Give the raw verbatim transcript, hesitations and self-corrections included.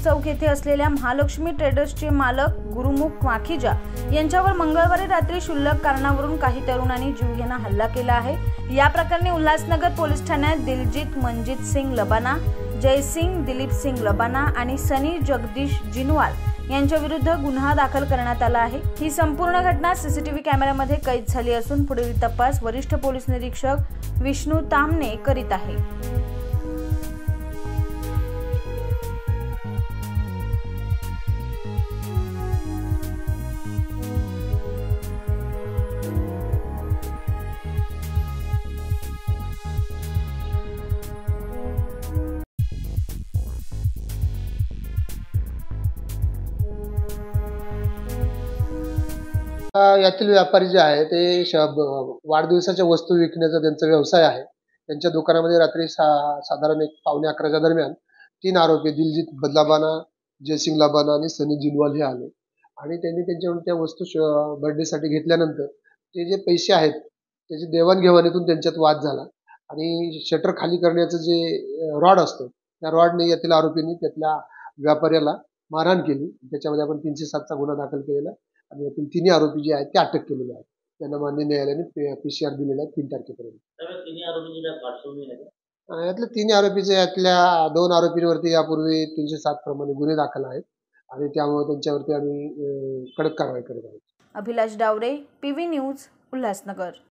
चौक येथे असलेल्या महालक्ष्मी ट्रेडर्सचे मालक गुरुमुख माखीजा यांच्यावर मंगळवारी रात्री क्षुल्लक कारणावरून काही तरुणांनी जीवघेणा हल्ला केला आहे। या प्रकरणी उल्हासनगर पोलीस ठाण्यात दिलजीत मनजीत सिंग लबाना, जयसिंग दिलीप सिंग लबाना आणि सनी जगदीश जिनवाल यांच्या विरुद्ध गुन्हा दाखल करण्यात आला आहे। ही संपूर्ण घटना सीसीटीव्ही कॅमेऱ्यामध्ये कैद झाली असून पुढील तपास वरिष्ठ पोलीस निरीक्षक विष्णू तामणे करीत आहे। यातील व्यापारी जे आहे ते वाढदिवसाच्या वस्तू विकण्याचा त्यांचा व्यवसाय आहे। त्यांच्या दुकानामध्ये रात्री सा साधारण एक पावणे अकराच्या दरम्यान तीन आरोपी दिलजीत लबाना, जयसिंग लबाना आणि सनी जिनवाल हे आले आणि त्यांनी त्यांच्याकडून त्या वस्तू बर्थडेसाठी घेतल्यानंतर ते जे पैसे आहेत त्याची देवाणघेवाणीतून त्यांच्यात वाद झाला आणि शटर खाली करण्याचं जे रॉड असतं त्या रॉडने यातील आरोपींनी त्यातल्या व्यापाऱ्याला मारहाण केली। त्याच्यामध्ये आपण तीनशे सातचा गुन्हा दाखल केलेला आणि यातील तिन्ही आरोपी जे आहेत ते अटक केलेले आहेत। त्यांना मान्य न्यायालयाने पीसीआर दिलेला आहे तीन तारखेपर्यंत। यातल्या तिन्ही आरोपीचे यातल्या दोन आरोपींवरती यापूर्वी तीनशे सात प्रमाणे गुन्हे दाखल आहेत आणि त्यामुळे त्यांच्यावरती आम्ही कडक कारवाई करत आहोत। Abhilash Daware, PV news, Ulhasnagar.